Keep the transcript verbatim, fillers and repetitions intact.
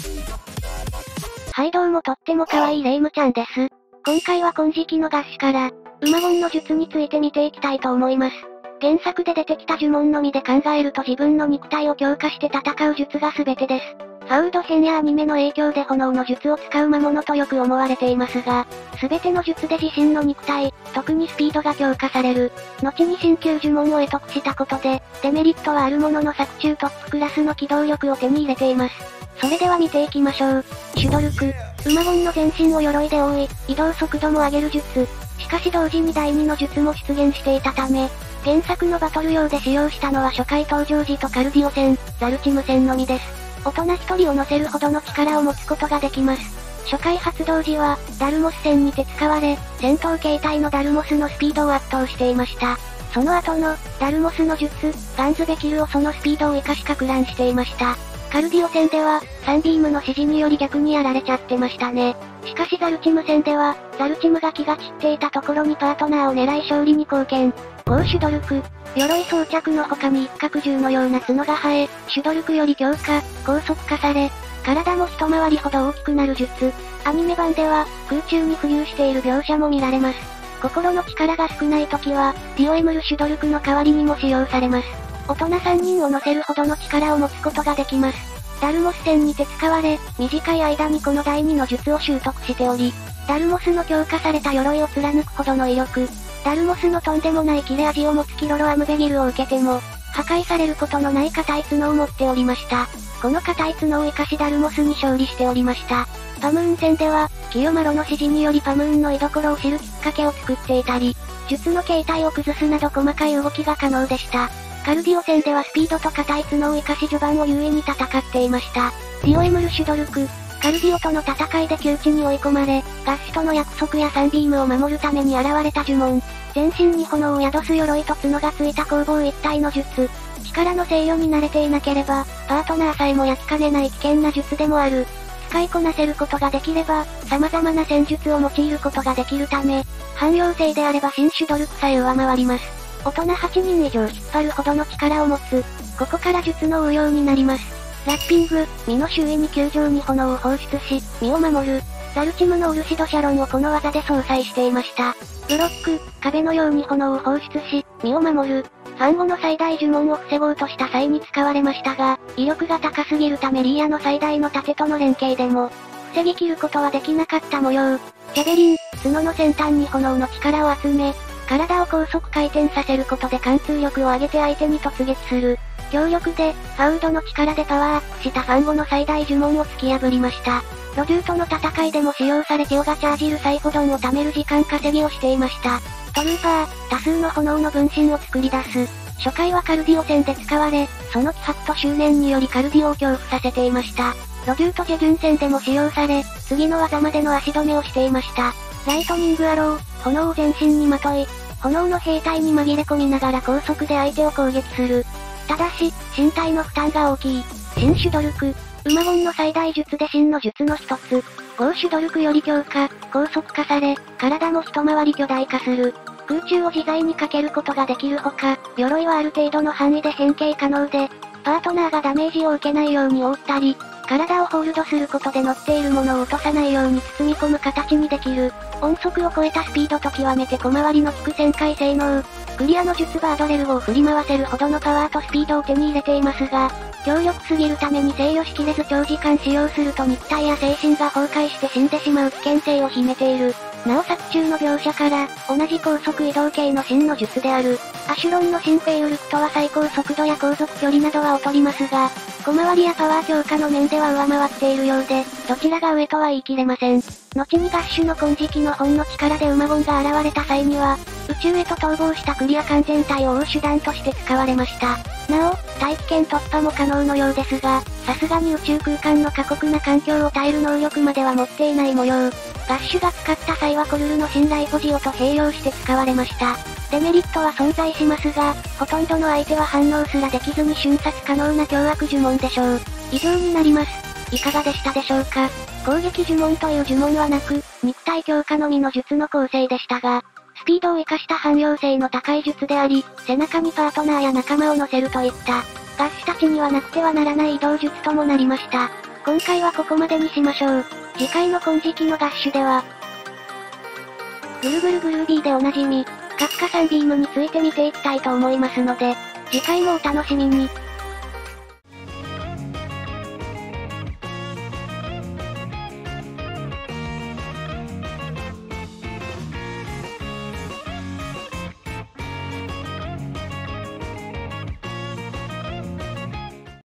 はいどうもとっても可愛いレイムちゃんです。今回は金色の合詞から、馬ゴンの術について見ていきたいと思います。原作で出てきた呪文のみで考えると自分の肉体を強化して戦う術が全てです。ファウルド編やアニメの影響で炎の術を使う魔物とよく思われていますが、全ての術で自身の肉体、特にスピードが強化される。後に新旧呪文を得得したことで、デメリットはあるものの作中トップクラスの機動力を手に入れています。それでは見ていきましょう。シュドルク。馬ゴンの全身を鎧で覆い、移動速度も上げる術。しかし同時にだいにの術も出現していたため、原作のバトル用で使用したのは初回登場時とカルディオ戦、ザルチム戦のみです。大人一人を乗せるほどの力を持つことができます。初回発動時は、ダルモス戦にて使われ、戦闘形態のダルモスのスピードを圧倒していました。その後の、ダルモスの術、ガンズベキルをそのスピードを活かしか乱していました。カルディオ戦では、サンビームの指示により逆にやられちゃってましたね。しかしザルチム戦では、ザルチムが気が散っていたところにパートナーを狙い勝利に貢献。ゴーシュドルク。鎧装着の他に一角獣のような角が生え、シュドルクより強化、高速化され、体も一回りほど大きくなる術。アニメ版では、空中に浮遊している描写も見られます。心の力が少ない時は、ディオエムルシュドルクの代わりにも使用されます。大人さんにんを乗せるほどの力を持つことができます。ダルモス戦にて使われ、短い間にこのだいにの術を習得しており、ダルモスの強化された鎧を貫くほどの威力、ダルモスのとんでもない切れ味を持つキロロアムベギルを受けても、破壊されることのない硬い角を持っておりました。この硬い角を生かしダルモスに勝利しておりました。パムーン戦では、キヨマロの指示によりパムーンの居所を知るきっかけを作っていたり、術の形態を崩すなど細かい動きが可能でした。カルディオ戦ではスピードと硬い角を生かし序盤を優位に戦っていました。ディオエムルシュドルク。カルディオとの戦いで窮地に追い込まれ、ガッシュとの約束やサンビームを守るために現れた呪文。全身に炎を宿す鎧と角がついた攻防一体の術。力の制御に慣れていなければ、パートナーさえも焼きかねない危険な術でもある。使いこなせることができれば、様々な戦術を用いることができるため、汎用性であれば新シュドルクさえ上回ります。大人はちにん以上引っ張るほどの力を持つ。ここから術の応用になります。ラッピング、身の周囲に球状に炎を放出し、身を守る。ザルチムのウルシドシャロンをこの技で相殺していました。ブロック、壁のように炎を放出し、身を守る。ファンゴの最大呪文を防ごうとした際に使われましたが、威力が高すぎるためリーアの最大の盾との連携でも、防ぎ切ることはできなかった模様。ジェベリン、角の先端に炎の力を集め、体を高速回転させることで貫通力を上げて相手に突撃する。強力で、ファウルドの力でパワーアップしたファンゴの最大呪文を突き破りました。ロジューとの戦いでも使用されテオがチャージるサイフォドンを貯める時間稼ぎをしていました。トルーパー、多数の炎の分身を作り出す。初回はカルディオ戦で使われ、その気迫と執念によりカルディオを恐怖させていました。ロジューとジェジュン戦でも使用され、次の技までの足止めをしていました。ライトニングアロー、炎を全身にまとい、炎の兵隊に紛れ込みながら高速で相手を攻撃する。ただし、身体の負担が大きい。新シュドルク。馬ゴンの最大術で真の術の一つ。ゴーシュドルクより強化、高速化され、体も一回り巨大化する。空中を自在にかけることができるほか、鎧はある程度の範囲で変形可能で、パートナーがダメージを受けないように覆ったり、体をホールドすることで乗っているものを落とさないように包み込む形にできる。音速を超えたスピードと極めて小回りの利く旋回性能。クリアの術バードレルを振り回せるほどのパワーとスピードを手に入れていますが、強力すぎるために制御しきれず長時間使用すると肉体や精神が崩壊して死んでしまう危険性を秘めている。なお作中の描写から、同じ高速移動系の真の術である、アシュロンの新フェイウルクとは最高速度や航続距離などは劣りますが、小回りやパワー強化の面では上回っているようで、どちらが上とは言い切れません。後にガッシュの金色の本の力で馬ゴンが現れた際には、宇宙へと逃亡したクリア完全体を追う手段として使われました。なお、大気圏突破も可能のようですが、さすがに宇宙空間の過酷な環境を耐える能力までは持っていない模様。ガッシュが使った際はコルルの信頼ポジオと併用して使われました。デメリットは存在しますが、ほとんどの相手は反応すらできずに瞬殺可能な凶悪呪文でしょう。以上になります。いかがでしたでしょうか。攻撃呪文という呪文はなく、肉体強化のみの術の構成でしたが、スピードを生かした汎用性の高い術であり、背中にパートナーや仲間を乗せるといった、ガッシュたちにはなくてはならない移動術ともなりました。 今回はここまでにしましょう。次回の金色のガッシュでは、ぐるぐるグルービーでおなじみ、カフカサンビームについて見ていきたいと思いますので、次回もお楽しみに。